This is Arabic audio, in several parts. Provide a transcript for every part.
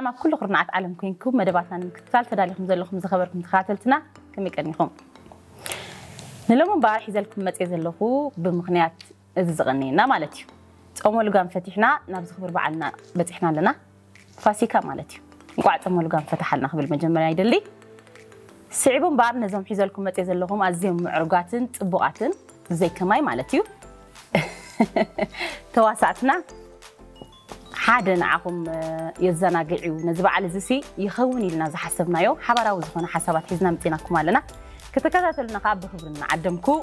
سلام كل قرنعات عالم كوينكم مدباتنا نكتال تداليكم زلكم زخبركم تخاتلتنا كم يكنيكم نلوم بقى حيزلكم متيز اللهو بمقنيات الزغنينا مالتي أمول قام فتحنا نبز خبر بعلنا بتحنا لنا فاسيكا مالتي وقعت أمول قام فتح لنا قبل مجمع يدلي صعبون بقى نزوم حيزلكم متيز اللهو أزيم معرقاتن تبقاتن زي كماي مالتي تواسعتنا حدا نعهم يزناقعوا نزبع على زسي يخوني لنا حسبنا يو حبراو زخنا حسابات حزنا متيناكم لنا كتكاتلنا قاب خبرنا عدمكو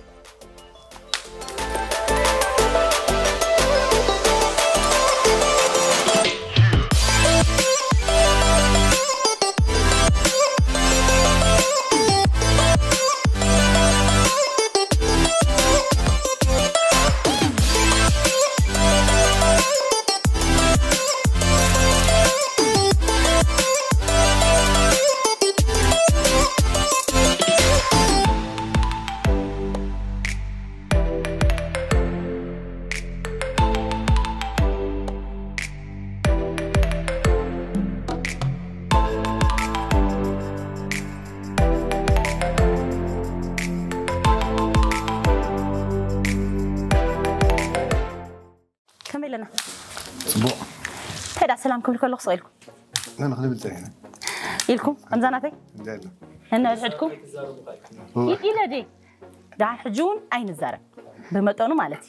كملنا صبوع هيدا سلام كل صغيركم لا نخلي بالتاني إلكم أمزاناتي لا هنا عندكم إلى دي دع حجون أين الزارب بمتونو مالتي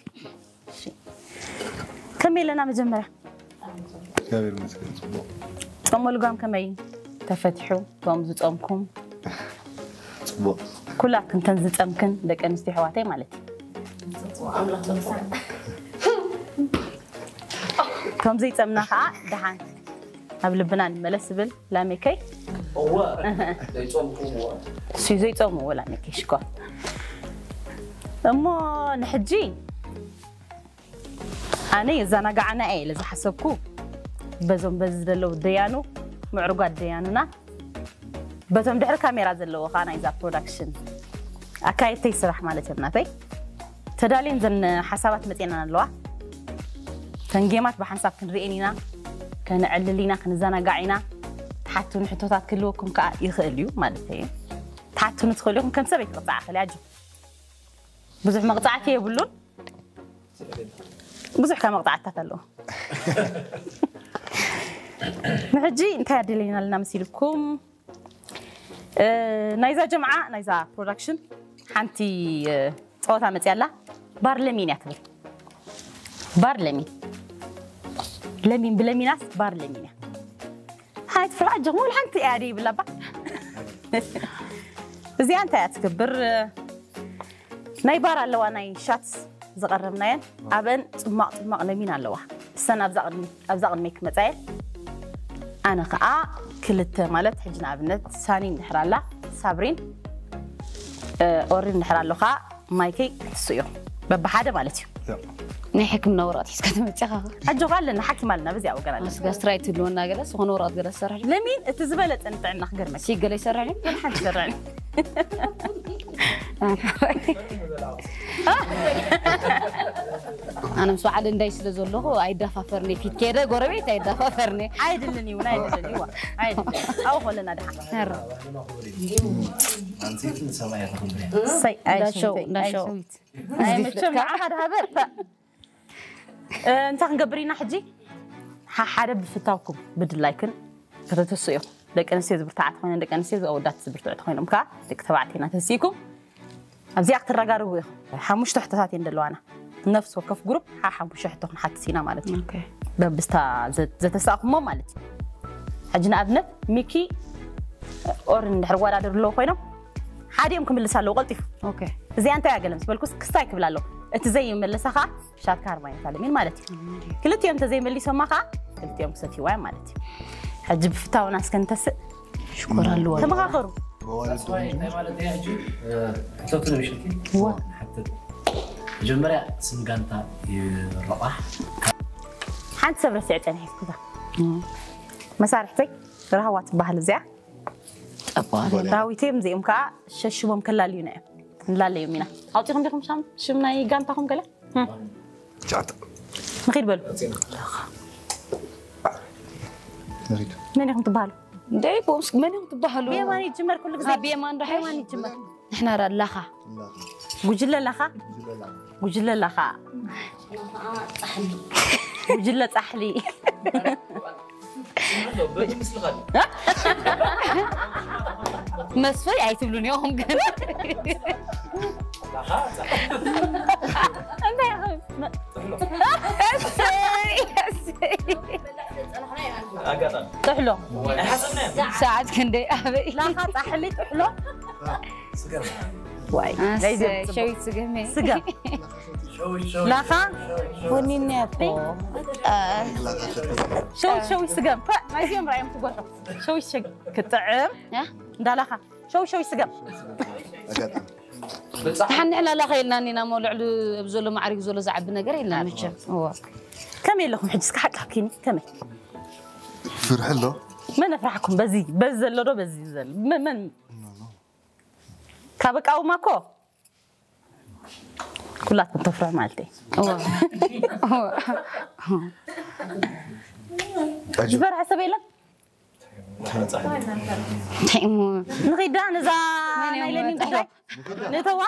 كملنا مجمرة كابير مسكين صبوع طملوا قام كمين تفتحوا تومزت أمكم صبوع كلكم تنزت أمكن دك أنستي حواتي مالتي كم زي تمنها دحان قبل بنان ملسبل لا ميكي زي توم ولا ميكي شكو اما نحجي انا زانا قعنا اي لذا حسبكو بزم بزدلو ديانو معرقات ديانونا بزم دحر كاميرا زلو خانا اذا برودكشن اكاي تيسرح مالتي بناتي تدالين زن حسابات متينا نلوا تنجيمات بحنساب كنرئينينا كنعللينا كنزناقعينا تحتو نحتوتات كلوكم كا يخليو مالتي تحتو ندخلوكم كم سبيت قطعه خلياجو بزح مقطعات يبلون بزح كمقطعات تتلو نحجي انت يدلينا لنا مسيلكم نايزا جمعه نايزا برودكشن حنتي صوتا متيالا بارلمين يعتبر بارلمين لمين بلميناس بارلمين هاي تفرع جمول حنتي قاري بلا با زي انت تكبر ناي بار اللوا ناي شاتس زقربناين ابن طماق لمين اللوا السنه ابزقن ميك مصايل انا خا كلته مالت حجنا ابنت ساني نحرالا صابرين اورين نحرالو خا مايكي تسيو ببحاده مالتي نحن حكمنا ورات يسكت متشخخ حجو قال لنا حكي مالنا بزي أو قال بس قاسترايت لونا جلس وهون ورات جلس سرح لمين تزبلت أنت عنا خجر ماشي شيء قال يسرح لي ولا حد سرعني أنا مسوعد إن دايس لزوله عيد دفافرني في كده قربيت عيد دفافرني عيد لني ونعيد لني عيد أو خلنا ده هر أنتي نسمع يا خبري سي ده شو أي مشتم عهد هبر أنت خنقبرينا حجي حارب فتاوكم بدل لايكن كتتسيو دك أنسي زبرتاعت خوين دك أنسي أو دات زبرتاعت خوين أمكا دك تبعتينا تسيكم أبزي أكتر رجارو حمش تحتاتين دلوانا نفس وقف جروب حمش تحتهم حتى سينا مالتي أوكي ببستا زت ساقم ما مالتي حجنا أبنت ميكي أورن حروار هذا اللو خوينه حادي يمكن اللي سالو غلطي أوكي زي أنت يا جلمس بالكوس كستايك بلالو أنت زي من اللي سخا شاد كارماين تعلمين مالتي كل يوم تزي من اللي سماخا كل يوم ستي واي مالتي حجب فتاو ناس كنت شكرا له تمغاخرو مالتي هجي حتى مشكلتي حتى جمرة سمجانتا يرقح حنت سبر سعتني هيك كذا مسارحتي رهوات بحال زيا أبغى راويتي مزي أمكا ششوبهم كلا لينا لا ليومينا أعطيكم لكم شام شمنا يجانتهم كلا جات مخير بلو نريد من يكون تبالو داي بومس من يوم تبهلو بيمان يتجمر كل غزي بيمان راح بيمان يتجمر احنا لخا لا وجلة لخا وجلة لخا وجلة صحلي مسفي عاي تبلوني هم كان تحلو ساعات كندي أبي لخا صحلي تحلو واي شوي سجمي سجا لخا بني نبو شوي سجا ما يزيم رايم تقول شوي شق كطعم دا لخا شوي سجا حن إحنا لا خيلنا نينا مولعلو بزول معرق زول زعب نجار إلا مشى هو كم يلكم حجزك حق حكيني كم فرح له ما نفرحكم بزل لو بزل من كابك أو ماكو كلاتكم تفرح مالتي هو جبر حسبي لك نغيد نزا نايلني نتحلو نتوا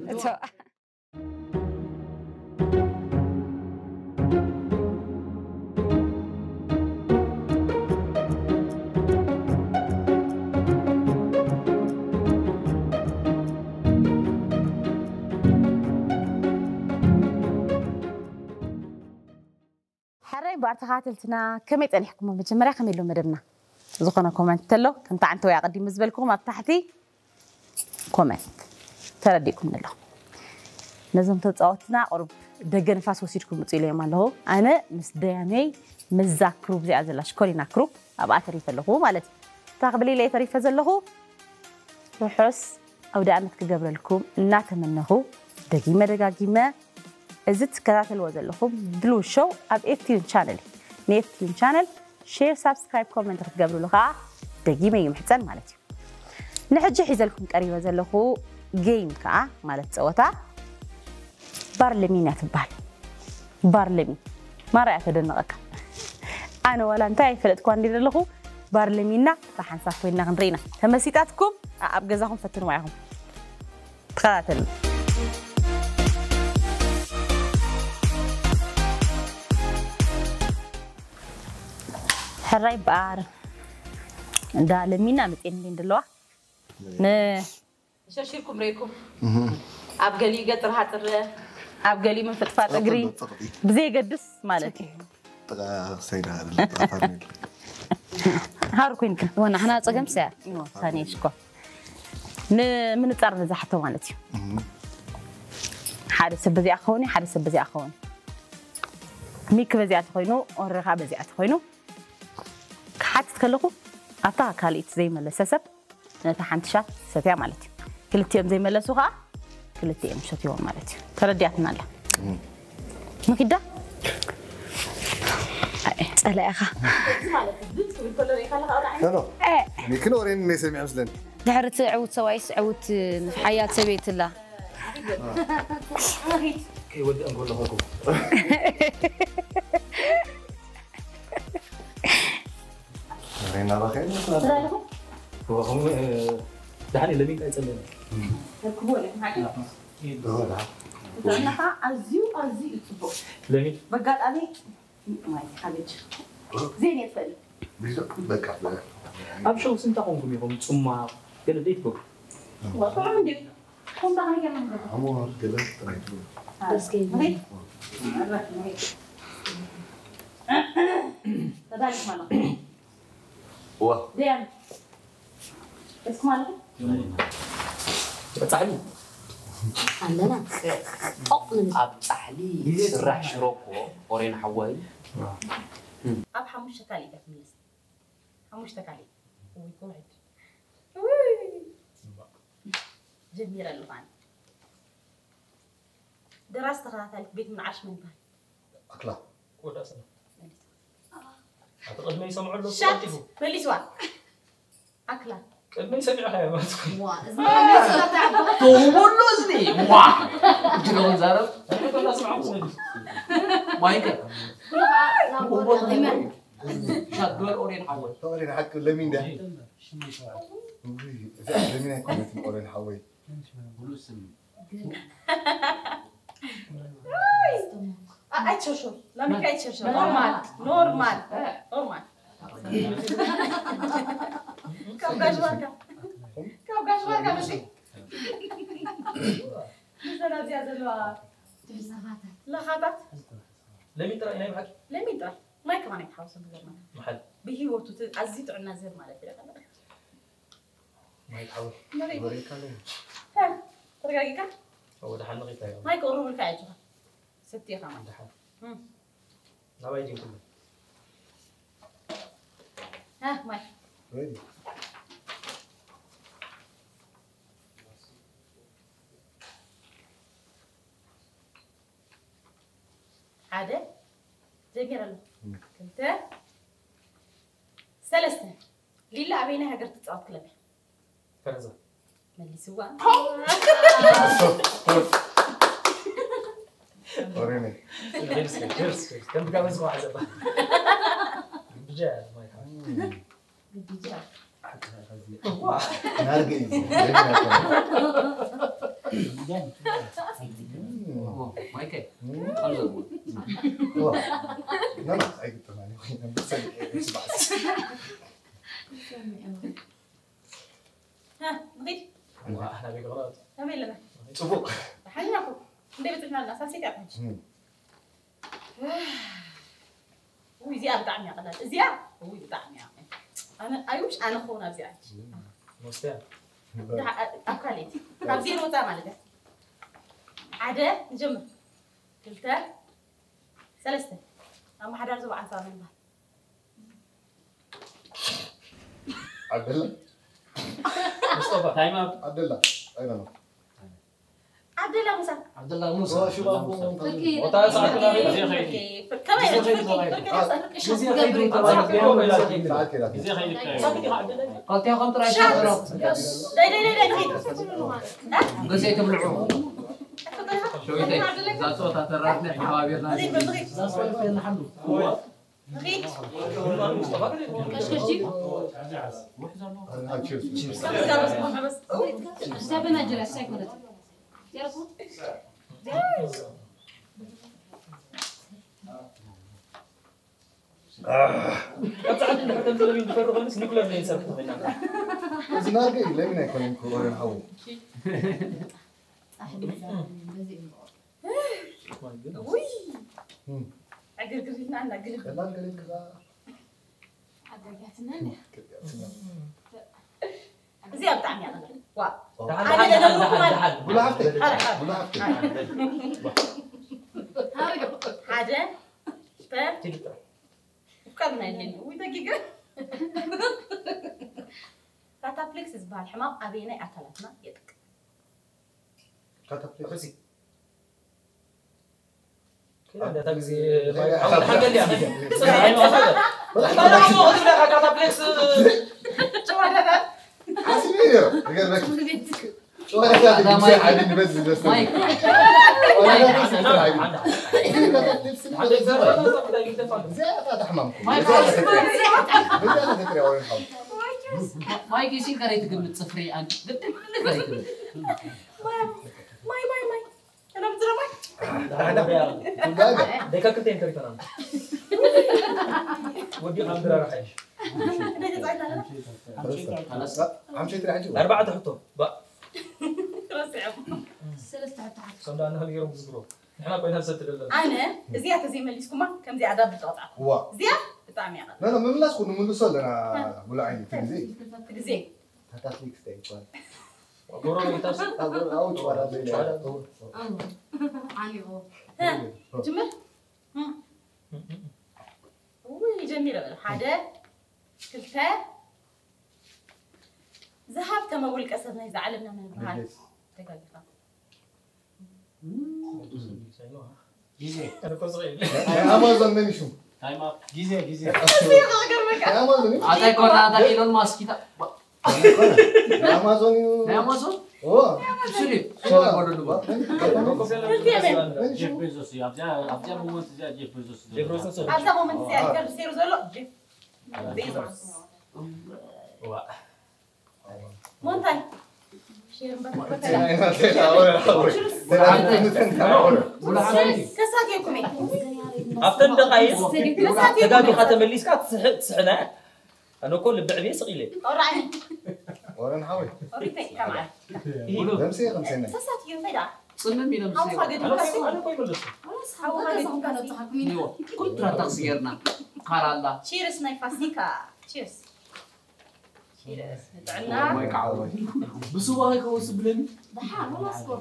حري بارتخاتلتنا كم يتنحكم مجمرة كم يلو مدبنا زخنا كومنت تلو كنت عنتو يا قديم مزبلكم تحتي كومنت ترديكم له نزم تصوتنا قرب دغن فاس وسيدكم مصيله مالو انا مسدياني مذاكرو بزي ازلا شكوري ناكرو ابا تريف له مالتي تقبلي لي تريف زلهو وحس او دعمت كجبر لكم ناتمنه دغيمه ازت كاتل وزلهو بلو شو اب افتيون شانل نيفتيون شانل شير سبسكرايب كومنت تقبلوا لها دقيقه يمحصن مالتي نحجي حيزلكم قريبه زلهو جيم كا مالت صوتا بارلمين يتبال بارلمين ما راي تدنقك انا ولا انت يفلطكم اندي زلهو بارلمينا راح نصفينا نرينا تمسيتاتكم اب غزاهم فتنوا معاهم تخاتل حراي بار دا لمينا متين دلوا ن شرشيركم ريكم ابغلي قطر حاطر ابغلي من فتفات اغري بزي قدس مالتي طغا سيدا هذا هاركوين وانا احنا صقم ساعه ثاني شكو من تصرف زحته مالتي حارس بزي اخوني حارس بزي اخوني ميك بزي اخوينو اورخا بزي اخوينو حتى كلكم أتا كاليت زي ما لسسب نتحنتشات ستيا مالتي كلتيهم زي ما لسوها كلتيهم شتيهم مالتي تردياتنا لا ما كده سألا أخا لا يمكن ورين نسمع مثلا دحرت عود سوايس عود في حياة سبيت الله كي ودي نقول لكم رينا رخيل هو هم دحني لمين قاعد يسلم ركبوا لك حاجه لانها ازيو تصبو لمين بقال اني ما يخالج زين يتفل بقى ابشو سنتاكم يقوم ثم قال ديتكم وطلع عندك كم ده هي من عمر كده بس كيف تدالك مالك واه ديان اسمع بتصحلي عندنا أبتحلي سرح شروكو ورين حواي اب حموش تكالي تكملس حموش تكالي ويكون جميلة اللغان دراسة تخاطلك بيت من 10 من بال أكلا ولا سنة أعتقد ما يسمعوا له شات بليسوا أكلا ما يسمعوا حياة ما تكون تقول له زني واه جلون زارب أنا كنت أسمعه ما ينكر شغل أورين حول أورين حق لمين ده؟ لمين هيكون مثل أورين حوي؟ شو لا مكاي شو نورمال كم قاش ورقة ماشي مثلا زيادة لا خاطر لمين ترى هنا معك؟ لمين ترى ما كمان يحاول سبب محل بهيوتو عزيت عنا زين مالتي ما يتحول أورين كله ها ترجعي كا هو ده حل نقيته ما يقولوا لك عجبه ستي كمان ده حل لا بيجي كله ها ماي وين؟ عادة جميل له كنت سلسة ليلا أبينا هجرت تصعد كلامي فرزة ملي سوا أوريني جرس كم بقى مسكوا حسب رجال ما يتحول نرجس مايكل خلصوا لا لا أي كنت ماني وين بس ها نغير احنا بغلط نعمل لنا صفوق حنا ناكل ندير تحنا الناس هسي تعمل وي زياد طعم يا قلال زياد وي طعم يا انا ايوش انا خونا زياد مستعد أكلت تبزين وتا مالته عادة نجمع قلت ثلاثة أما حدا رزق عن صامن بعد عبد الله مصطفى تايم اب عبد الله أين أنا؟ عبد الله موسى عبد الله موسى شو أبو تركي وطايا صاحب كيف كمان ساعات كده قلت يا خمطر عشان لا قلت يتبلعوا شو يدي ذا صوت تراتنا حوابيرنا نغيت كشكشي حسابنا جلس سايكولت تعرفوا قطعت انك تنزل من تفرغ الناس نقول لهم يسافروا هنا زنارجي لمين هيكون أورين حوي؟ وي أقرقرنا أنا أقرق لا قليل كذا زياد طعم يا غالي وا تعال ولا عفتك ولا عفتك حاجة تيجي ترى فكرنا اللي وي دقيقة كاتافليكس زبال حمام أبينا أكلتنا يدك كاتب بسي كده ده تاكسي حاجه اللي عملها لا مو هذول كاتابلكس شو هذا حاسبيني رجال بك شو هذا مايك عادي بس مايك مايك يصير كريت قبل تصفري أنت ماي أنا بترى ماي ديكا كنت انت ترى ودي عبد الله راح خلاص عم شيء ترى أربعة تحطه بقى سلسة تعال صندوق أنا هاليوم بزبرو إحنا بين هالستة أنا زيادة زي مليسكما كم زي عذاب القطعة هو زيادة بطعم يعني لا من الناس كنا من الصل أنا ولا عيني تنزي زين هتاخليك ستيك وقولوا لي تاس أو شوارع زي علي هو ها جمل وي جميلة حاجة قلتها ذهبت ما أقول لك أصلا إذا علمنا من البحر جيزي أنا كنت صغير أمازون مني شو تايم اب جيزي أمازون هذا يكون هذا إيلون ماسك كده أمازون أمازون أوه سوري جيف بيزوس أبجا مومنت جيف بيزوس هذا مومنت زي قال سيرو زلو جيف بيزوس مونتاي شير كسات يكمي أفتن دقايق تقابل خاتم اللي سكات تسحنا أنا كل بعبي صغيرة أوراني ورا نحاول أوريتي كمان لمسي 50 كسات يفيدا صنم مين أو حاجة دلوقتي أنا كوي ملص أو حاجة دلوقتي كل ترى تغسيرنا قال الله تشيرس نايفاسيكا تشيرس تشيرس عنا ما يقعوا بس هو هيك هو سبلني ضحى ولا أصبر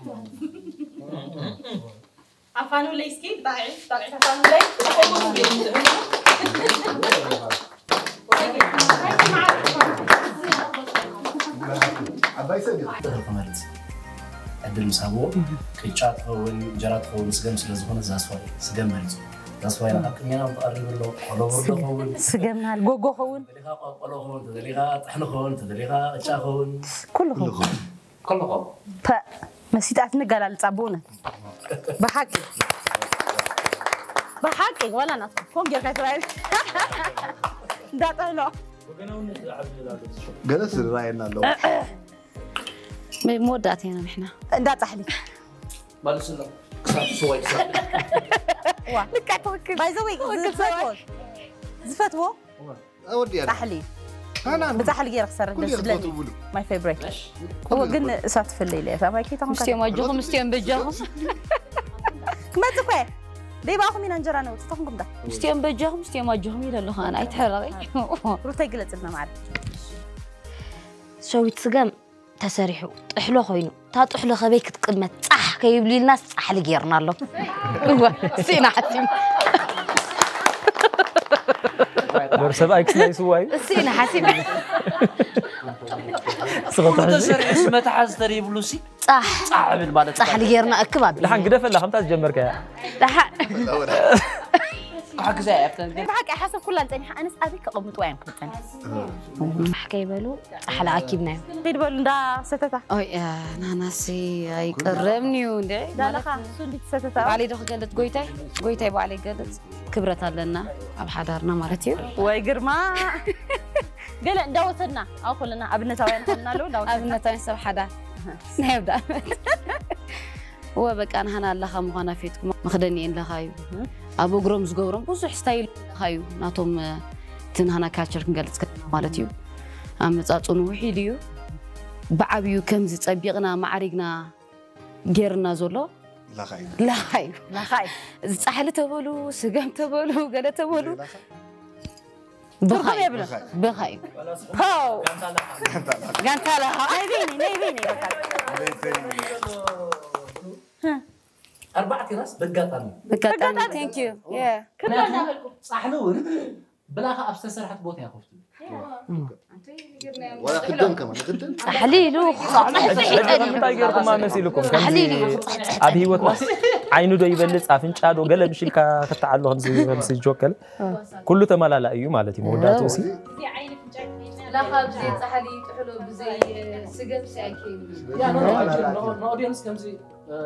عفانو ليسكي ضعيف عفانو ليس عباي سجل تمرت عدل مسابو كيتشات هون جرات هون سجم سلازون زاسواي سجم مريض زاسواي أنا كمينا بقرب له قلو برضه هون سجمنا الجوجو هون تدليها قلو هون تدليها طحن هون تدليها أشا هون كله هون كلهم مسيت أتنقل على الصابونة بحكي ولا نطق فوق جركة رايل ده طلع جلس راينا لو موداتنا نحن ده تحلي مالس الله كسر سوي كسر لك باي ذا وي زفتو اودي انا تحلي انا بتحلي غير خسر بس ماي فيفورت هو قلنا سات في الليل فما كي تاخذ مستيم وجههم مستيم بجههم ما تقوي دي باخذ من انجرانا وتستخدم ده مستيم بجههم مستيم وجههم الى له انا ايتحرقي روتا يقلص لنا معرف شويت سقم تسريحو طحلو خوينو تا طحلو خبي كتقمت صح كيبلي الناس صح اللي غيرنا له سينا حتيم برسب اكس نايس واي سينا حسيب تسرع اسمه تحز تري بلوسي صح بالبالة صح اللي غيرنا اكباب لحن قدف ولا خمسة جمرك يا لحق حق زي عفتن بحكي حسب كل انت انا سابك قمت وين كنت حكي بالو احلى اكيبنا بيد بقول ده ستتا اوي يا ناناسي اي قرمني وندي ده لخا سندي ستتا علي دخ قالت قويتاي بو علي قالت كبرت لنا اب حضرنا مالتي واي جرما قال داوتنا او كلنا ابنتاوين كنا له داوتنا ابنتاوين سب حدا نبدا هو بقى انا الله مخنا فيتكم مخدني ان لخايو ابو جروم زغورم بزح ستايل خايو ناتهم تنهنا كاتشر كنقلص مالتي امصاصون وحيديو بعبيو كمز صبيقنا معريقنا غيرنا زلو لا خايو صحله تبلو سقم تبلو قال تبلو بخايو هاو كانت لها نيبيني أربعة راس بقطعني ثانك يو يا صحنون بلاها أبستسرحت بوتي يا خفتي ولا قدام كمان قدام حليلو تايجركم ما مسيلكم حليلي أبي وتناس عينو دو يبلس أفنش عادو قلب شيلكا كتعلو همسي جوكل كله تمالا لا أيو مالتي مودات وسي لا خاب زي صحلي تحلو بزي سقم ساكين يا نو أودينس كمزي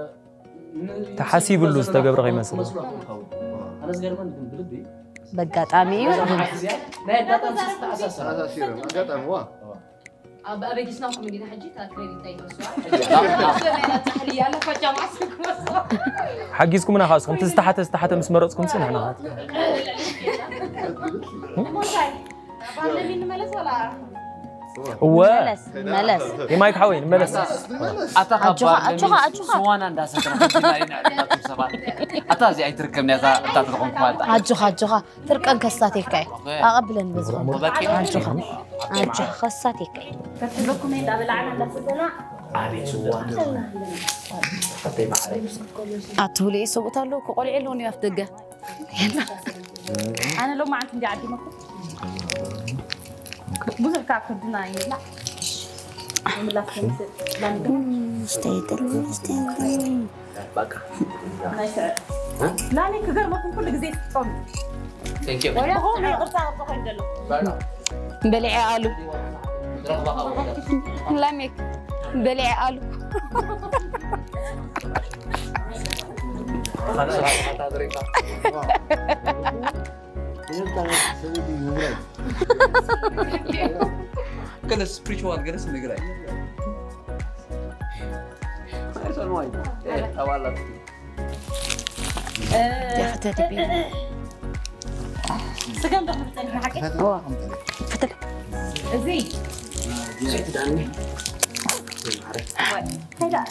تحسيب اللوز تجبر غير مثلا أنا صغير من بلدي بقطامي لا داتا أساسا هذا سيرم قد أنواع أبي جسناكم مدينة حجيتها كريدي تايم سؤال تحلية أنا فجأة معسكم حقيسكم أنا خاصكم تستحت مسمرتكم سنة أنا هو ملس مايك حوين ملس أتوقع سوانا داسة أتازي أي تركبني أتا تدخل كوات أجوها تركن كساتي كاي أقبلن بزوم أجوها خساتي كاي كتبكم هيدا بالعنا لفتنا علي سوانا قطي معري أتولي سوبتالو كقولي علوني أفتقه أنا لو ما عندي دي عادي مكو بوزر كعب كدنا لا لا استيدل بقى لا ليك غير ما كل جزء صوم ثانك يو ولا هو يقطع بقى عندنا بلعي قالوا لامك بلع قالوا كده spiritual كده اسمه يقرأ يا فتاتي بيه سجن ده مثلا حكي فتل زي هيدا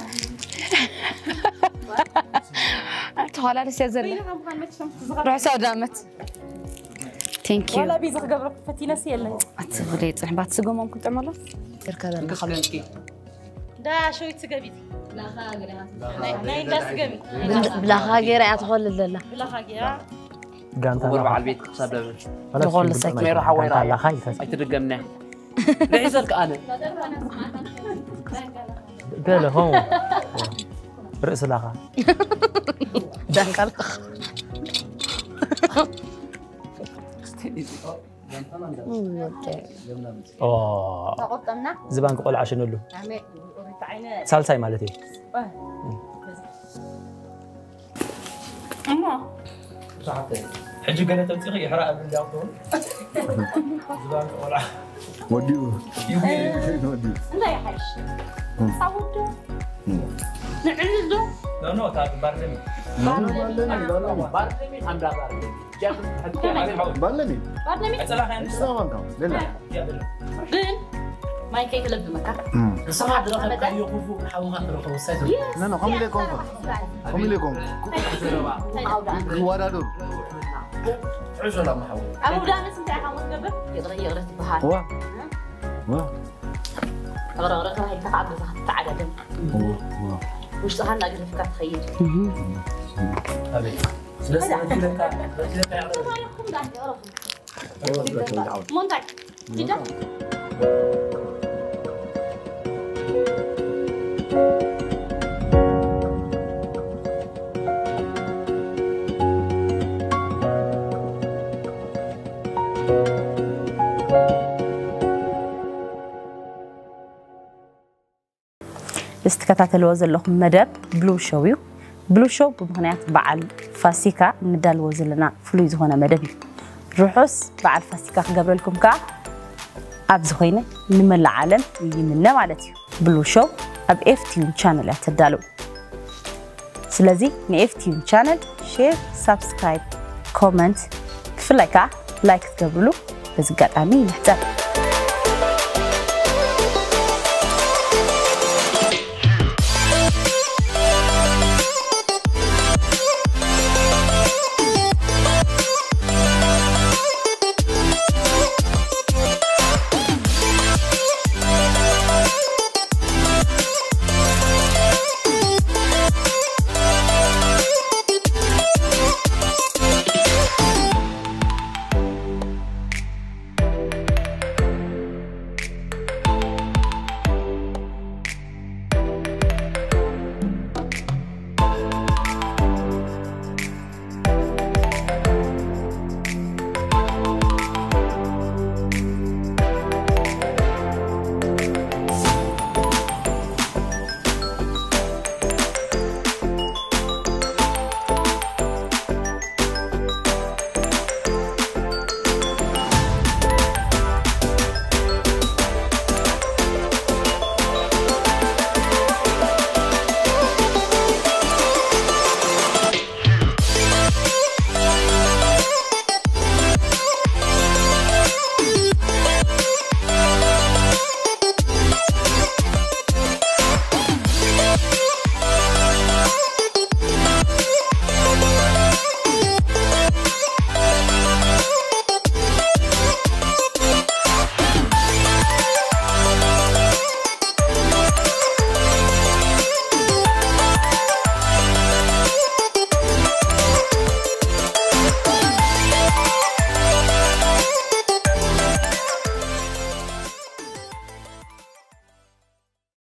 تخالا لسه زل روح سودامت ثانك يو ولا بيزخ قبرك فتينا سيلا اتغليت صح بعد سقو ممكن تعمله تركض خلاص ده شوي تسقبي لا خاغري ناي لا سقبي بلا خاغير اتخول لا بلا خاغير قانتا وربع البيت سبب دخول لسك ما يروح وين لا خايف ايترقمنا ليزلك انا قال هون رأس لاغا دخل تقطمنا زبان قلعه شنو له سالساي مالتي حجي قال تمسخي حرق من اليوم زبان قلعه وديو وديو لا يا حش صوتو نعلدو نو تاع بارلمي بارلمي ام دا بارلمي جاب بلني بارنامج اصلا خان سلام لله دين ما يكيف لب مكا صراحة دراسة يوقفوا حوها تروحوا ساتر لا لا كم لكم كم لكم وارا دو عشرة لما حول أبو دامس أنت حامل قبل يغرى بحال وا وا غرغرة هاي تقعد تعقد وش صهرنا قبل فكرة تخيل هذه سلسلة كذا منتج جدا استكتاتلو زلخم مدب بلو شويو بلو شو بمغنيات بعل فاسيكا ندالو زلنا فلوي زغنا مدبي روحوس بعل فاسيكا قبل لكم كا أبز خوينة نمل العالم يمنا مالتي بلو شو أب إفتيون channel اعتدالو سلازي نإفتيون channel شير سبسكرايب كومنت فلايكا لايك تقبلو بس قد أمين نحتاج